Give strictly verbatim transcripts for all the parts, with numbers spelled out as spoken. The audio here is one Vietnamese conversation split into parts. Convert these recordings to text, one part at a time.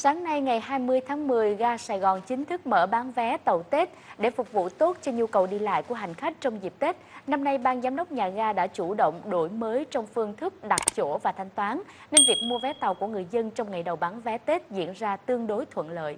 Sáng nay ngày hai mươi tháng mười, ga Sài Gòn chính thức mở bán vé tàu Tết để phục vụ tốt cho nhu cầu đi lại của hành khách trong dịp Tết. Năm nay, ban giám đốc nhà ga đã chủ động đổi mới trong phương thức đặt chỗ và thanh toán, nên việc mua vé tàu của người dân trong ngày đầu bán vé Tết diễn ra tương đối thuận lợi.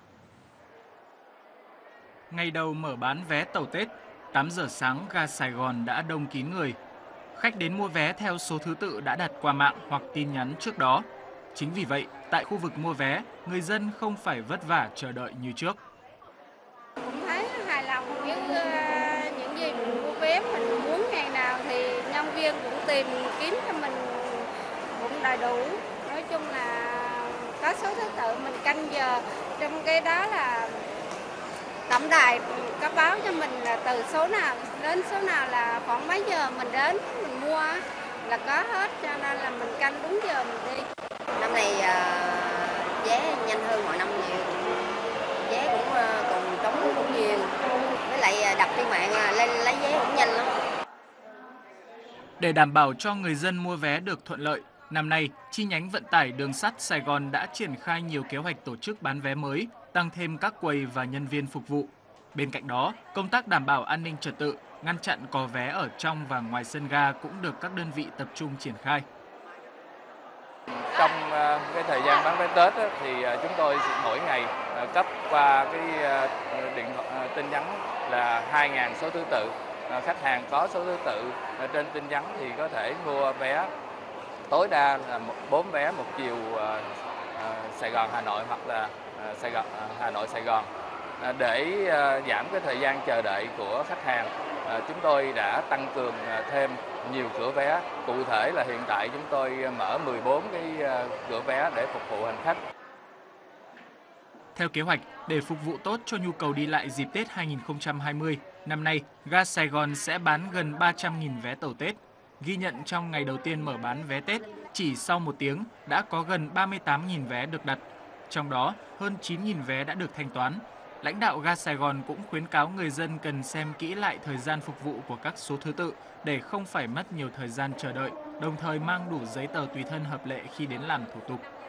Ngày đầu mở bán vé tàu Tết, tám giờ sáng ga Sài Gòn đã đông kín người. Khách đến mua vé theo số thứ tự đã đặt qua mạng hoặc tin nhắn trước đó. Chính vì vậy, tại khu vực mua vé, người dân không phải vất vả chờ đợi như trước. Cũng thấy hài lòng với ờ, những gì mình mua vé, mình muốn ngày nào thì nhân viên cũng tìm kiếm cho mình cũng đầy đủ. Nói chung là có số thứ tự mình canh giờ, trong cái đó là tổng đài có báo cho mình là từ số nào đến số nào là khoảng mấy giờ mình đến mình mua là có hết, cho nên là mình canh đúng giờ mình đi. Năm này uh, vé nhanh hơn mọi năm nhiều, vé cũng uh, còn trống cũng nhiều, với lại đặt trên mạng uh, lên lấy vé cũng nhanh lắm. Để đảm bảo cho người dân mua vé được thuận lợi, năm nay, chi nhánh vận tải đường sắt Sài Gòn đã triển khai nhiều kế hoạch tổ chức bán vé mới, tăng thêm các quầy và nhân viên phục vụ. Bên cạnh đó, công tác đảm bảo an ninh trật tự, ngăn chặn cò vé ở trong và ngoài sân ga cũng được các đơn vị tập trung triển khai. Trong cái thời gian bán vé Tết thì chúng tôi mỗi ngày cấp qua cái điện tin nhắn là hai nghìn số thứ tự. Khách hàng có số thứ tự trên tin nhắn thì có thể mua vé tối đa là bốn vé một chiều Sài Gòn Hà Nội hoặc là Sài Gòn Hà Nội Sài Gòn. Để giảm cái thời gian chờ đợi của khách hàng, chúng tôi đã tăng cường thêm nhiều cửa vé. Cụ thể là hiện tại chúng tôi mở mười bốn cái cửa vé để phục vụ hành khách. Theo kế hoạch, để phục vụ tốt cho nhu cầu đi lại dịp Tết hai nghìn không trăm hai mươi, năm nay, ga Sài Gòn sẽ bán gần ba trăm nghìn vé tàu Tết. Ghi nhận trong ngày đầu tiên mở bán vé Tết, chỉ sau một tiếng đã có gần ba mươi tám nghìn vé được đặt. Trong đó, hơn chín nghìn vé đã được thanh toán. Lãnh đạo ga Sài Gòn cũng khuyến cáo người dân cần xem kỹ lại thời gian phục vụ của các số thứ tự để không phải mất nhiều thời gian chờ đợi, đồng thời mang đủ giấy tờ tùy thân hợp lệ khi đến làm thủ tục.